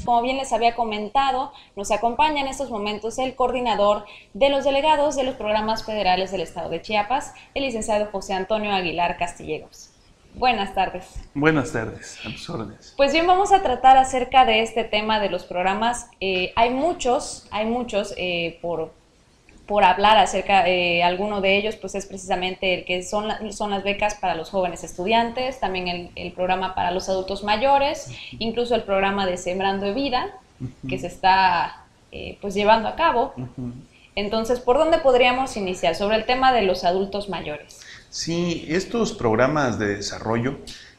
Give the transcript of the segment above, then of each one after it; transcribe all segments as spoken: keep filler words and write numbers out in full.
Como bien les había comentado, nos acompaña en estos momentos el coordinador de los delegados de los programas federales del estado de Chiapas, el licenciado José Antonio Aguilar Castillejos. Buenas tardes. Buenas tardes, a tus órdenes. Pues bien, vamos a tratar acerca de este tema de los programas. Eh, hay muchos, hay muchos eh, por, por hablar acerca de eh, alguno de ellos, pues es precisamente el que son, la, son las becas para los jóvenes estudiantes, también el, el programa para los adultos mayores, uh-huh. incluso el programa de Sembrando Vida, uh-huh. que se está eh, pues llevando a cabo. Uh-huh. Entonces, ¿por dónde podríamos iniciar? Sobre el tema de los adultos mayores. Sí, estos programas de desarrollo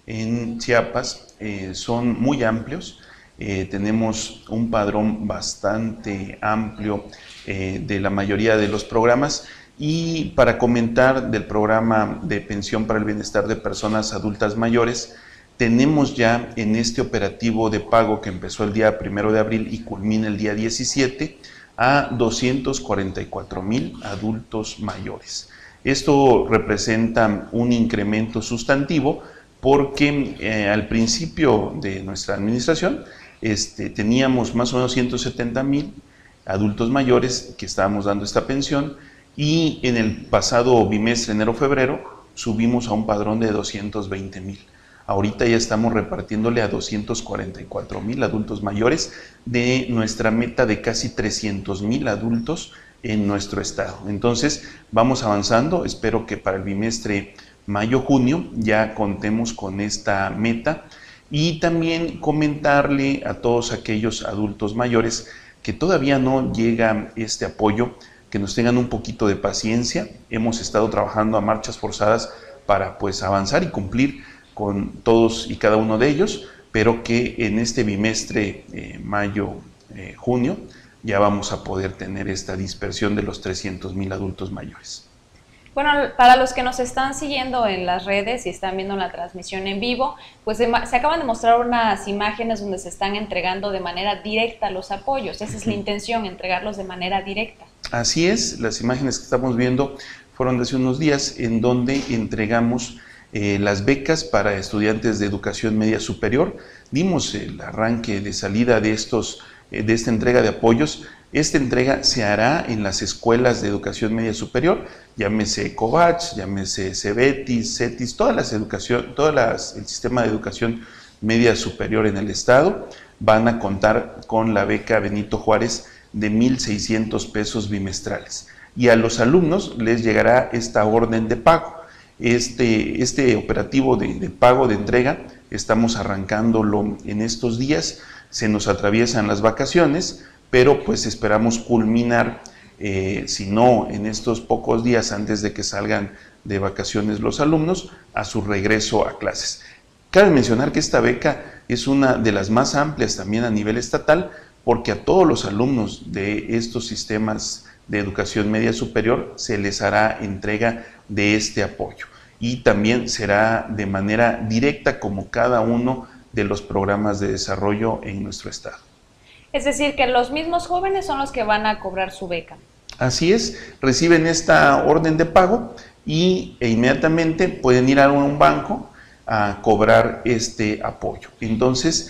en Chiapas eh, son muy amplios. Eh, tenemos un padrón bastante amplio eh, de la mayoría de los programas, y para comentar del programa de pensión para el bienestar de personas adultas mayores, tenemos ya en este operativo de pago que empezó el día primero de abril y culmina el día diecisiete a doscientos cuarenta y cuatro mil adultos mayores. Esto representa un incremento sustantivo porque eh, al principio de nuestra administración este, teníamos más o menos ciento setenta mil adultos mayores que estábamos dando esta pensión, y en el pasado bimestre, enero-febrero, subimos a un padrón de doscientos veinte mil. Ahorita ya estamos repartiéndole a doscientos cuarenta y cuatro mil adultos mayores de nuestra meta de casi trescientos mil adultos en nuestro estado. Entonces vamos avanzando, espero que para el bimestre mayo-junio ya contemos con esta meta, y también comentarle a todos aquellos adultos mayores que todavía no llega este apoyo, que nos tengan un poquito de paciencia. Hemos estado trabajando a marchas forzadas para pues avanzar y cumplir con todos y cada uno de ellos, pero que en este bimestre eh, mayo-junio eh, ya vamos a poder tener esta dispersión de los trescientos mil adultos mayores. Bueno, para los que nos están siguiendo en las redes y están viendo la transmisión en vivo, pues se, se acaban de mostrar unas imágenes donde se están entregando de manera directa los apoyos. Esa es la intención, entregarlos de manera directa. Así es, las imágenes que estamos viendo fueron de hace unos días, en donde entregamos eh, las becas para estudiantes de educación media superior. Dimos el arranque de salida de estos de esta entrega de apoyos. Esta entrega se hará en las escuelas de educación media superior, llámese COVACH, llámese CEBETIS, CETIS, todas las educación, todas las, el sistema de educación media superior en el estado van a contar con la beca Benito Juárez de mil seiscientos pesos bimestrales, y a los alumnos les llegará esta orden de pago. Este, este operativo de, de pago de entrega estamos arrancándolo en estos días. Se nos atraviesan las vacaciones, pero pues esperamos culminar, eh, si no en estos pocos días antes de que salgan de vacaciones los alumnos, a su regreso a clases. Cabe mencionar que esta beca es una de las más amplias también a nivel estatal, porque a todos los alumnos de estos sistemas de educación media superior se les hará entrega de este apoyo, y también será de manera directa como cada uno de los programas de desarrollo en nuestro estado. Es decir, que los mismos jóvenes son los que van a cobrar su beca. Así es, reciben esta orden de pago y e inmediatamente pueden ir a un banco a cobrar este apoyo. Entonces,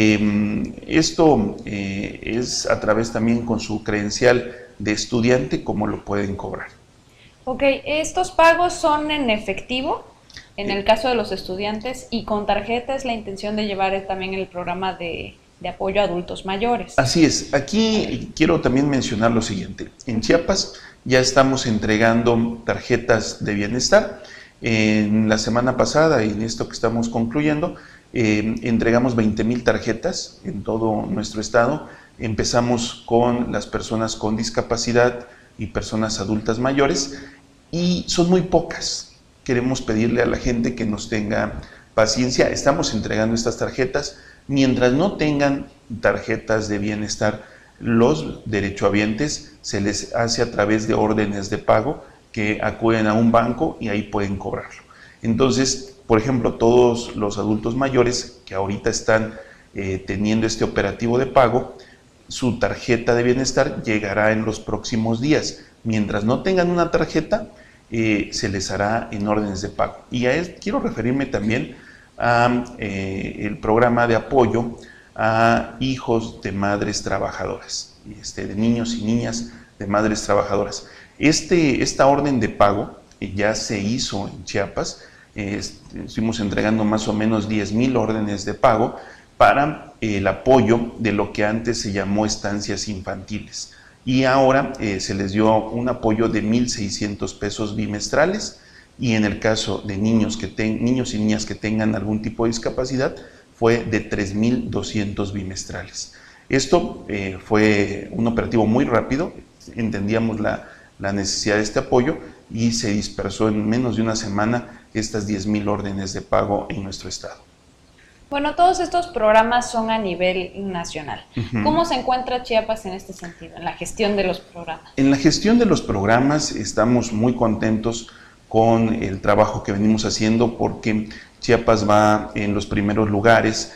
eh, esto eh, es a través también con su credencial de estudiante como lo pueden cobrar. Ok, ¿estos pagos son en efectivo en el caso de los estudiantes, y con tarjeta es la intención de llevar también el programa de, de apoyo a adultos mayores? Así es, aquí quiero también mencionar lo siguiente. En Chiapas ya estamos entregando tarjetas de bienestar. En la semana pasada, y en esto que estamos concluyendo, eh, entregamos veinte mil tarjetas en todo nuestro estado. Empezamos con las personas con discapacidad y personas adultas mayores, y son muy pocas. Queremos pedirle a la gente que nos tenga paciencia. Estamos entregando estas tarjetas. Mientras no tengan tarjetas de bienestar, los derechohabientes se les hace a través de órdenes de pago que acuden a un banco y ahí pueden cobrarlo. Entonces, por ejemplo, todos los adultos mayores que ahorita están eh, teniendo este operativo de pago, su tarjeta de bienestar llegará en los próximos días. Mientras no tengan una tarjeta, Eh, se les hará en órdenes de pago. Y a él quiero referirme también a eh, el programa de apoyo a hijos de madres trabajadoras, este, de niños y niñas de madres trabajadoras. Este, esta orden de pago eh, ya se hizo en Chiapas. Eh, estuvimos entregando más o menos diez mil órdenes de pago para eh, el apoyo de lo que antes se llamó estancias infantiles. Y ahora eh, se les dio un apoyo de mil seiscientos pesos bimestrales, y en el caso de niños, que ten, niños y niñas que tengan algún tipo de discapacidad, fue de tres mil doscientos bimestrales. Esto eh, fue un operativo muy rápido, entendíamos la, la necesidad de este apoyo y se dispersó en menos de una semana estas diez mil órdenes de pago en nuestro estado. Bueno, todos estos programas son a nivel nacional. Uh-huh. ¿Cómo se encuentra Chiapas en este sentido, en la gestión de los programas? En la gestión de los programas estamos muy contentos con el trabajo que venimos haciendo, porque Chiapas va en los primeros lugares,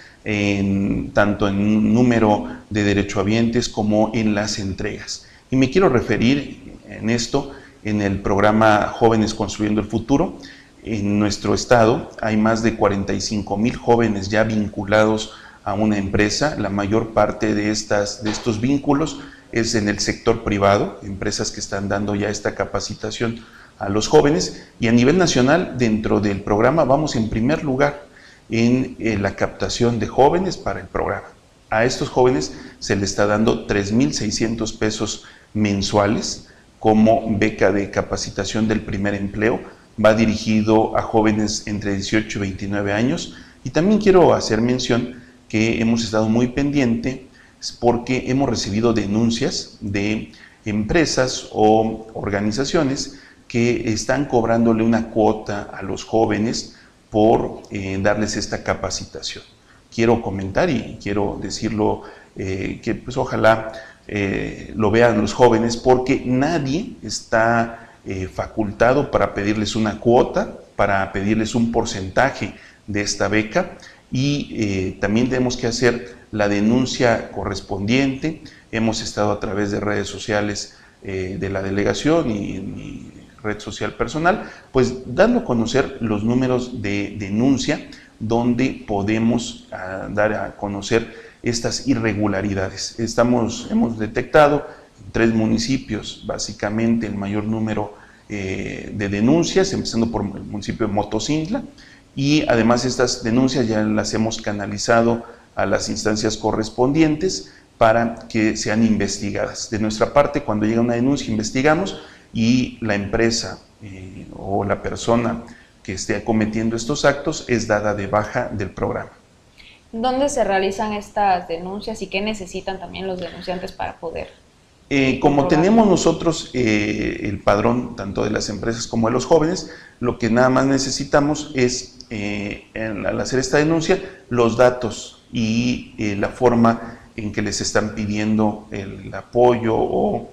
en, tanto en número de derechohabientes como en las entregas. Y me quiero referir en esto, en el programa Jóvenes Construyendo el Futuro. En nuestro estado hay más de cuarenta y cinco mil jóvenes ya vinculados a una empresa. La mayor parte de, estas, de estos vínculos es en el sector privado, empresas que están dando ya esta capacitación a los jóvenes, y a nivel nacional dentro del programa vamos en primer lugar en eh, la captación de jóvenes para el programa. A estos jóvenes se les está dando tres mil seiscientos pesos mensuales como beca de capacitación del primer empleo. Va dirigido a jóvenes entre dieciocho y veintinueve años, y también quiero hacer mención que hemos estado muy pendientes porque hemos recibido denuncias de empresas o organizaciones que están cobrándole una cuota a los jóvenes por eh, darles esta capacitación. Quiero comentar y quiero decirlo, eh, que pues ojalá eh, lo vean los jóvenes, porque nadie está eh, facultado para pedirles una cuota, para pedirles un porcentaje de esta beca, y eh, también tenemos que hacer la denuncia correspondiente. Hemos estado a través de redes sociales eh, de la delegación y, y red social personal, pues dando a conocer los números de denuncia donde podemos uh, dar a conocer estas irregularidades. Estamos, hemos detectado en tres municipios básicamente el mayor número eh, de denuncias, empezando por el municipio de Motocintla, y además estas denuncias ya las hemos canalizado a las instancias correspondientes para que sean investigadas. De nuestra parte, cuando llega una denuncia, investigamos, y la empresa eh, o la persona que esté cometiendo estos actos es dada de baja del programa. ¿Dónde se realizan estas denuncias y qué necesitan también los denunciantes para poder? Eh, como tenemos nosotros eh, el padrón tanto de las empresas como de los jóvenes, lo que nada más necesitamos es, eh, en, al hacer esta denuncia, los datos y eh, la forma en que les están pidiendo el apoyo o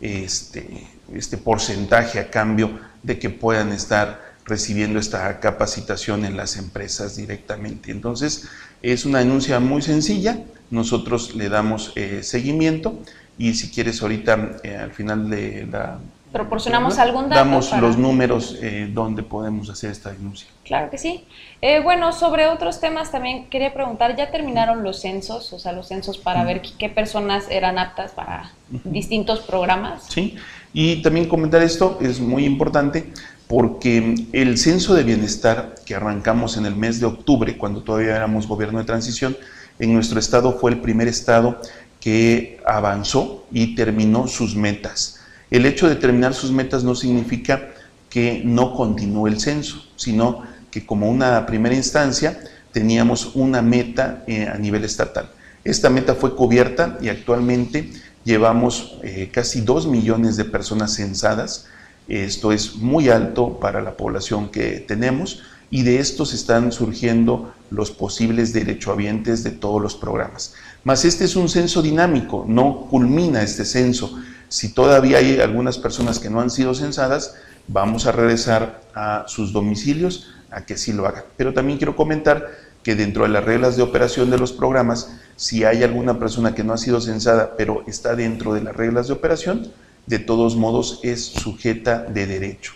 este, este porcentaje a cambio de que puedan estar recibiendo esta capacitación en las empresas directamente. Entonces, es una denuncia muy sencilla, nosotros le damos eh, seguimiento, y si quieres ahorita eh, al final de la... ¿Proporcionamos algún dato? Damos para... los números eh, donde podemos hacer esta denuncia. Claro que sí. Eh, bueno, sobre otros temas también quería preguntar, ¿ya terminaron los censos? O sea, los censos para uh-huh. ver qué personas eran aptas para uh-huh. distintos programas. Sí, y también comentar esto es muy importante, porque el censo de bienestar que arrancamos en el mes de octubre, cuando todavía éramos gobierno de transición, en nuestro estado fue el primer estado que avanzó y terminó sus metas. El hecho de terminar sus metas no significa que no continúe el censo, sino que como una primera instancia teníamos una meta eh, a nivel estatal. Esta meta fue cubierta y actualmente llevamos eh, casi dos millones de personas censadas. Esto es muy alto para la población que tenemos, y de estos están surgiendo los posibles derechohabientes de todos los programas. Mas este es un censo dinámico, no culmina este censo. Si todavía hay algunas personas que no han sido censadas, vamos a regresar a sus domicilios a que sí lo hagan. Pero también quiero comentar que dentro de las reglas de operación de los programas, si hay alguna persona que no ha sido censada, pero está dentro de las reglas de operación, de todos modos es sujeta de derecho.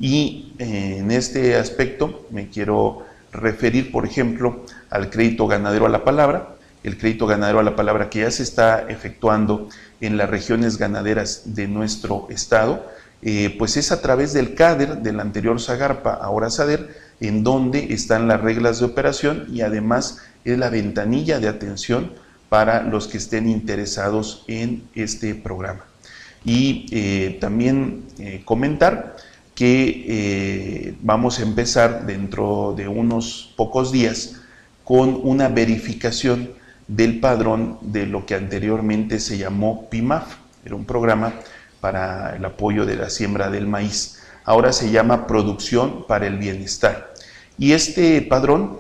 Y eh, en este aspecto me quiero referir, por ejemplo, al crédito ganadero a la palabra, el crédito ganadero a la palabra, que ya se está efectuando en las regiones ganaderas de nuestro estado, eh, pues es a través del CADER, del anterior SAGARPA, ahora SADER, en donde están las reglas de operación y además es la ventanilla de atención para los que estén interesados en este programa. Y eh, también eh, comentar que eh, vamos a empezar dentro de unos pocos días con una verificación del padrón de lo que anteriormente se llamó P I M A F, era un programa para el apoyo de la siembra del maíz. Ahora se llama Producción para el Bienestar. Y este padrón,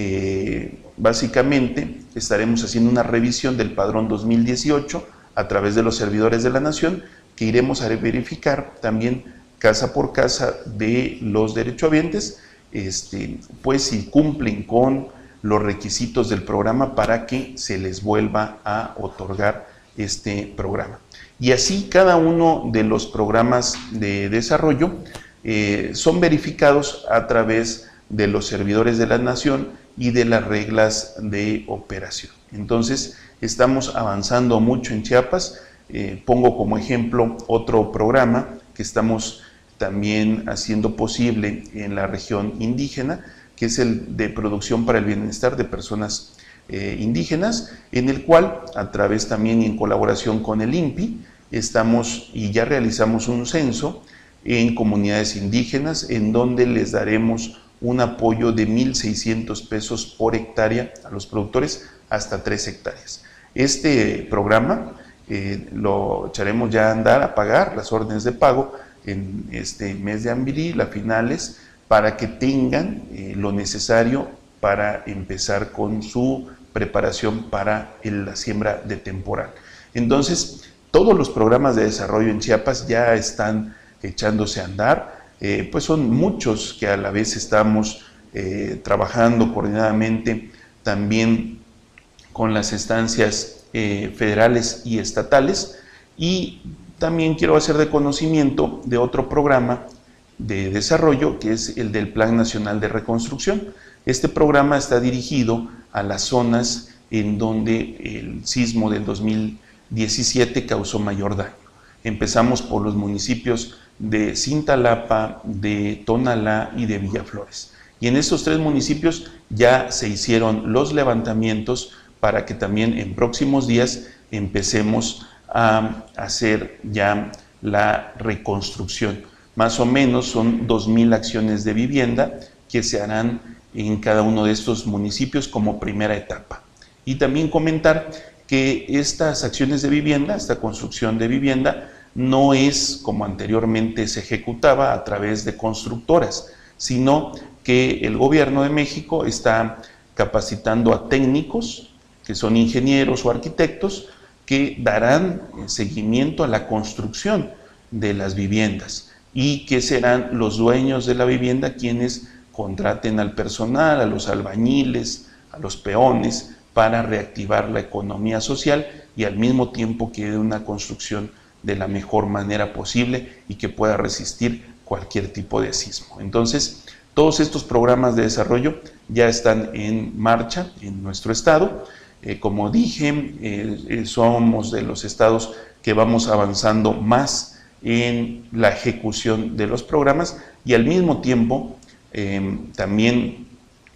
eh, básicamente, estaremos haciendo una revisión del padrón dos mil dieciocho a través de los servidores de la Nación, que iremos a verificar también casa por casa de los derechohabientes, este, pues si cumplen con los requisitos del programa para que se les vuelva a otorgar este programa. Y así cada uno de los programas de desarrollo eh, son verificados a través de los servidores de la Nación y de las reglas de operación. Entonces, estamos avanzando mucho en Chiapas. Eh, pongo como ejemplo otro programa que estamos también haciendo posible en la región indígena, que es el de producción para el bienestar de personas eh, indígenas, en el cual, a través también y en colaboración con el I N P I, estamos y ya realizamos un censo en comunidades indígenas, en donde les daremos un apoyo de mil seiscientos pesos por hectárea a los productores hasta tres hectáreas. Este programa eh, lo echaremos ya a andar, a pagar las órdenes de pago en este mes de abril, a finales, para que tengan eh, lo necesario para empezar con su preparación para el, la siembra de temporal. Entonces, todos los programas de desarrollo en Chiapas ya están echándose a andar, eh, pues son muchos que a la vez estamos eh, trabajando coordinadamente también con las instancias eh, federales y estatales, y también quiero hacer de conocimiento de otro programa de desarrollo, que es el del Plan Nacional de Reconstrucción. Este programa está dirigido a las zonas en donde el sismo del dos mil diecisiete causó mayor daño. Empezamos por los municipios de Cintalapa, de Tonalá y de Villaflores. Y en estos tres municipios ya se hicieron los levantamientos para que también en próximos días empecemos a hacer ya la reconstrucción. Más o menos son dos mil acciones de vivienda que se harán en cada uno de estos municipios como primera etapa. Y también comentar que estas acciones de vivienda, esta construcción de vivienda, no es como anteriormente se ejecutaba a través de constructoras, sino que el gobierno de México está capacitando a técnicos, que son ingenieros o arquitectos, que darán seguimiento a la construcción de las viviendas y que serán los dueños de la vivienda quienes contraten al personal, a los albañiles, a los peones, para reactivar la economía social y al mismo tiempo que dé una construcción de la mejor manera posible y que pueda resistir cualquier tipo de sismo. Entonces, todos estos programas de desarrollo ya están en marcha en nuestro estado. Eh, como dije, eh, eh, somos de los estados que vamos avanzando más en la ejecución de los programas y al mismo tiempo eh, también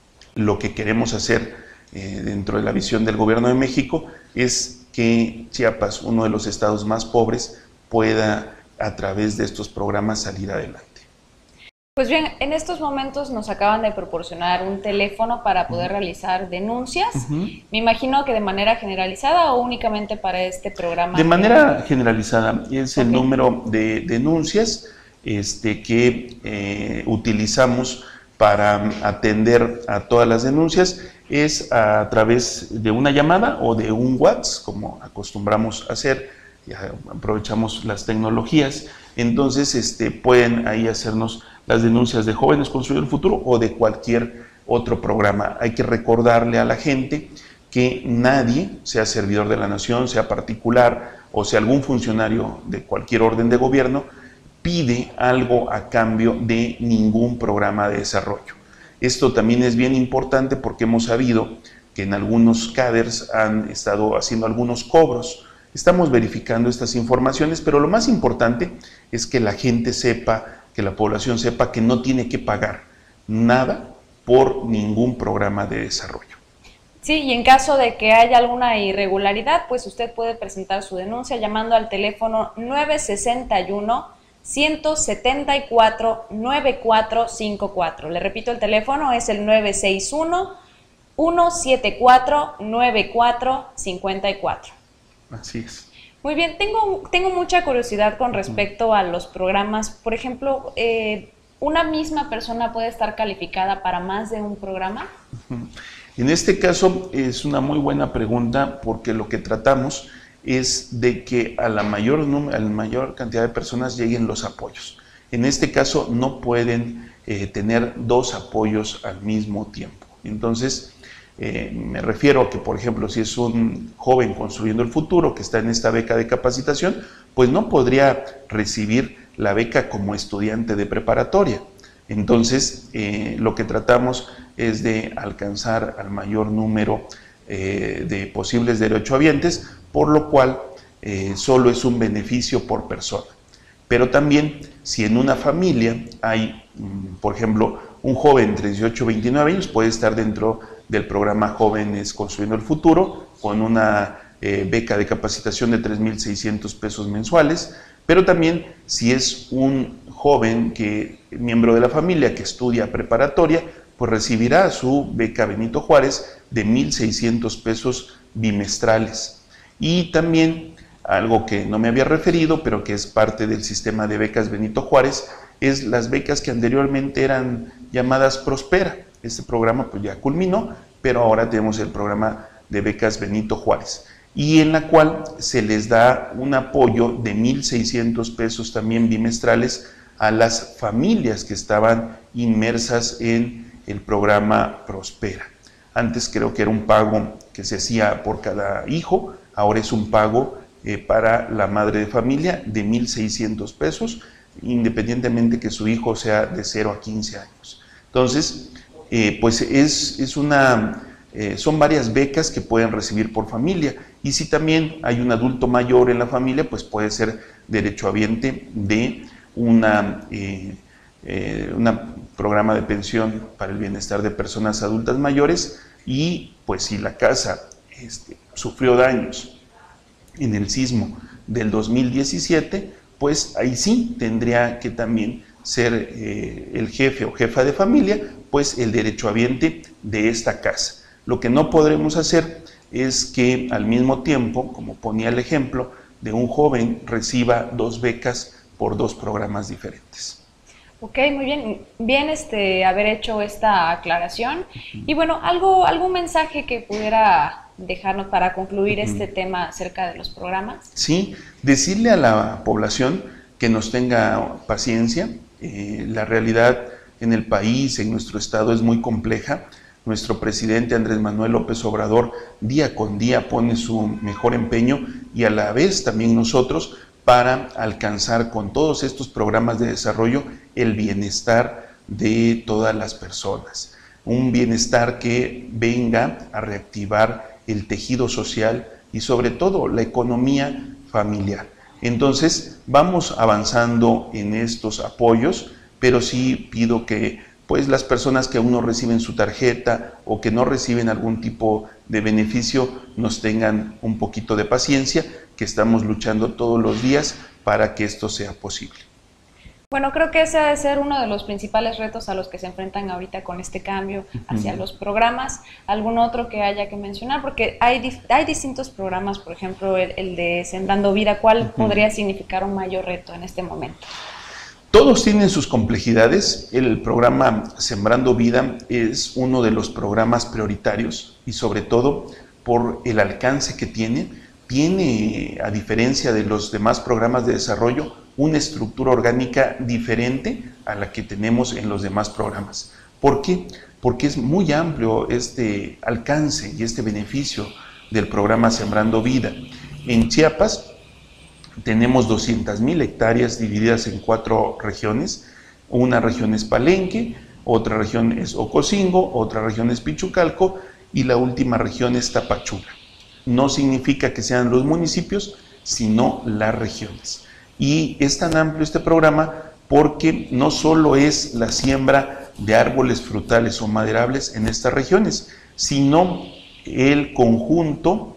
lo que queremos hacer eh, dentro de la visión del gobierno de México es que Chiapas, uno de los estados más pobres, pueda a través de estos programas salir adelante. Pues bien, en estos momentos nos acaban de proporcionar un teléfono para poder uh-huh. realizar denuncias. Uh-huh. Me imagino que de manera generalizada o únicamente para este programa. De manera generalizada, es el okay. número de denuncias este, que eh, utilizamos para atender a todas las denuncias. Es a través de una llamada o de un WhatsApp, como acostumbramos a hacer, ya aprovechamos las tecnologías. Entonces este, pueden ahí hacernos las denuncias de Jóvenes Construyendo el Futuro o de cualquier otro programa. Hay que recordarle a la gente que nadie, sea servidor de la nación, sea particular o sea algún funcionario de cualquier orden de gobierno, pide algo a cambio de ningún programa de desarrollo. Esto también es bien importante porque hemos sabido que en algunos CADERS han estado haciendo algunos cobros. Estamos verificando estas informaciones, pero lo más importante es que la gente sepa, que la población sepa que no tiene que pagar nada por ningún programa de desarrollo. Sí, y en caso de que haya alguna irregularidad, pues usted puede presentar su denuncia llamando al teléfono nueve seis uno, uno siete cuatro, nueve cuatro cinco cuatro. Le repito, el teléfono es el nueve seis uno, uno siete cuatro, nueve cuatro cinco cuatro. Así es. Muy bien, tengo, tengo mucha curiosidad con respecto a los programas. Por ejemplo, eh, ¿una misma persona puede estar calificada para más de un programa? Uh-huh. En este caso es una muy buena pregunta, porque lo que tratamos es de que a la mayor, a la mayor cantidad de personas lleguen los apoyos. En este caso no pueden eh, tener dos apoyos al mismo tiempo. Entonces, eh, me refiero a que, por ejemplo, si es un joven construyendo el futuro que está en esta beca de capacitación, pues no podría recibir la beca como estudiante de preparatoria. Entonces, eh, lo que tratamos es de alcanzar al mayor número eh, de posibles derechohabientes, por lo cual eh, solo es un beneficio por persona. Pero también, si en una familia hay, por ejemplo, un joven entre dieciocho y veintinueve años, puede estar dentro del programa Jóvenes Construyendo el Futuro, con una eh, beca de capacitación de tres mil seiscientos pesos mensuales. Pero también, si es un joven que, miembro de la familia que estudia preparatoria, pues recibirá su beca Benito Juárez de mil seiscientos pesos bimestrales. Y también, algo que no me había referido, pero que es parte del sistema de becas Benito Juárez, es las becas que anteriormente eran llamadas Prospera. Este programa pues ya culminó, pero ahora tenemos el programa de becas Benito Juárez, y en la cual se les da un apoyo de mil seiscientos pesos también bimestrales a las familias que estaban inmersas en el programa Prospera. Antes creo que era un pago que se hacía por cada hijo, ahora es un pago eh, para la madre de familia de mil seiscientos pesos, independientemente que su hijo sea de cero a quince años. Entonces, eh, pues es, es una... Eh, son varias becas que pueden recibir por familia, y si también hay un adulto mayor en la familia, pues puede ser derechohabiente de una, eh, eh, una programa de pensión para el bienestar de personas adultas mayores. Y pues si la casa este, sufrió daños en el sismo del dos mil diecisiete, pues ahí sí tendría que también ser eh, el jefe o jefa de familia, pues el derechohabiente de esta casa. Lo que no podremos hacer es que al mismo tiempo, como ponía el ejemplo, de un joven reciba dos becas por dos programas diferentes. Ok, muy bien. Bien este, haber hecho esta aclaración. Uh-huh. Y bueno, algo, algún mensaje que pudiera dejarnos para concluir uh-huh. este tema acerca de los programas. Sí, decirle a la población que nos tenga paciencia. Eh, la realidad en el país, en nuestro estado, es muy compleja. Nuestro presidente Andrés Manuel López Obrador día con día pone su mejor empeño, y a la vez también nosotros, para alcanzar con todos estos programas de desarrollo el bienestar de todas las personas. Un bienestar que venga a reactivar el tejido social y sobre todo la economía familiar. Entonces vamos avanzando en estos apoyos, pero sí pido que pues las personas que aún no reciben su tarjeta o que no reciben algún tipo de beneficio nos tengan un poquito de paciencia, que estamos luchando todos los días para que esto sea posible. Bueno, creo que ese ha de ser uno de los principales retos a los que se enfrentan ahorita con este cambio hacia uh-huh. los programas. ¿Algún otro que haya que mencionar? Porque hay, hay distintos programas, por ejemplo, el, el de Sembrando Vida. ¿Cuál uh-huh. podría significar un mayor reto en este momento? Todos tienen sus complejidades. El programa Sembrando Vida es uno de los programas prioritarios, y sobre todo por el alcance que tiene, tiene, a diferencia de los demás programas de desarrollo, una estructura orgánica diferente a la que tenemos en los demás programas. ¿Por qué? Porque es muy amplio este alcance y este beneficio del programa Sembrando Vida. En Chiapas tenemos doscientas mil hectáreas divididas en cuatro regiones. Una región es Palenque, otra región es Ocosingo, otra región es Pichucalco, y la última región es Tapachula. No significa que sean los municipios, sino las regiones. Y es tan amplio este programa porque no solo es la siembra de árboles frutales o maderables en estas regiones, sino el conjunto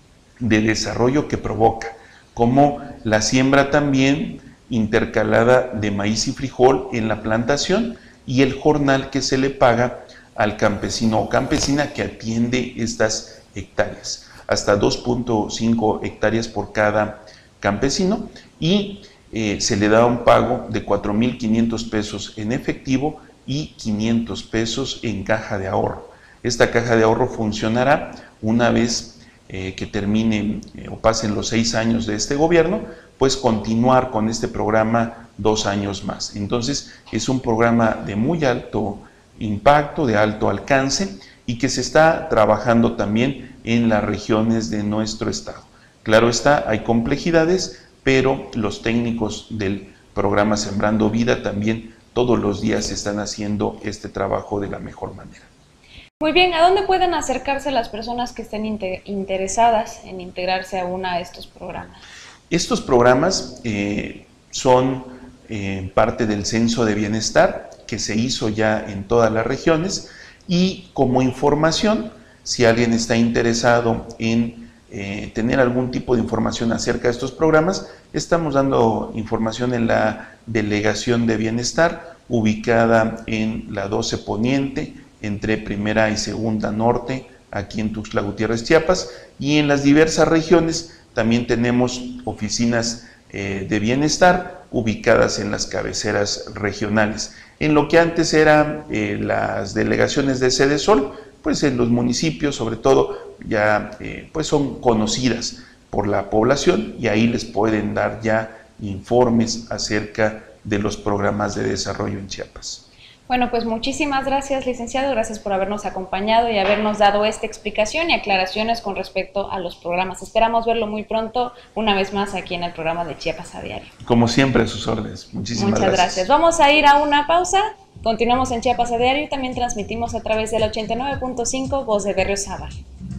de desarrollo que provoca, como la siembra también intercalada de maíz y frijol en la plantación y el jornal que se le paga al campesino o campesina que atiende estas hectáreas, hasta dos punto cinco hectáreas por cada campesino, y eh, se le da un pago de cuatro mil quinientos pesos en efectivo y quinientos pesos en caja de ahorro. Esta caja de ahorro funcionará una vez eh, que termine eh, o pasen los seis años de este gobierno, pues continuar con este programa dos años más. Entonces es un programa de muy alto impacto, de alto alcance, y que se está trabajando también en las regiones de nuestro estado. Claro está, hay complejidades, pero los técnicos del programa Sembrando Vida también todos los días están haciendo este trabajo de la mejor manera. Muy bien, ¿a dónde pueden acercarse las personas que estén inter interesadas en integrarse a uno de estos programas? Estos programas eh, son eh, parte del Censo de Bienestar que se hizo ya en todas las regiones, y como información, si alguien está interesado en eh, tener algún tipo de información acerca de estos programas, estamos dando información en la Delegación de Bienestar, ubicada en la doce Poniente, entre Primera y Segunda Norte, aquí en Tuxtla Gutiérrez, Chiapas, y en las diversas regiones también tenemos oficinas eh, de bienestar ubicadas en las cabeceras regionales. En lo que antes eran eh, las delegaciones de Sede Sol, pues en los municipios sobre todo ya eh, pues son conocidas por la población, y ahí les pueden dar ya informes acerca de los programas de desarrollo en Chiapas. Bueno, pues muchísimas gracias, licenciado, gracias por habernos acompañado y habernos dado esta explicación y aclaraciones con respecto a los programas. Esperamos verlo muy pronto, una vez más, aquí en el programa de Chiapas a Diario. Como siempre, a sus órdenes. Muchísimas Muchas gracias. gracias. Vamos a ir a una pausa, continuamos en Chiapas a Diario y también transmitimos a través del ochenta y nueve punto cinco Voz de Berriozábal.